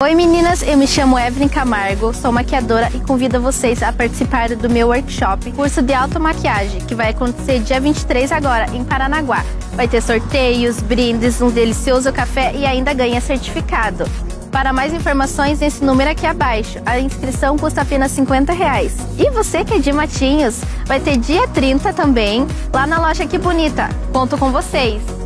Oi meninas, eu me chamo Evelyn Camargo, sou maquiadora e convido vocês a participar do meu workshop, curso de automaquiagem, que vai acontecer dia 23 agora, em Paranaguá. Vai ter sorteios, brindes, um delicioso café e ainda ganha certificado. Para mais informações, nesse número aqui abaixo. A inscrição custa apenas R$50. E você que é de Matinhos, vai ter dia 30 também, lá na loja Que Bonita. Conto com vocês!